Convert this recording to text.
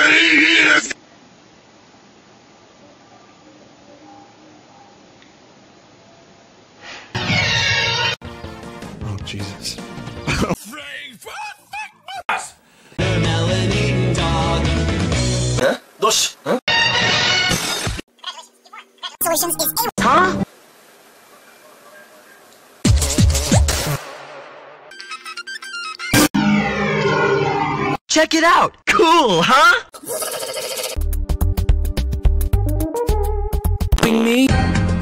Oh, Jesus. Solutions is huh? Check it out! Cool, huh? Me?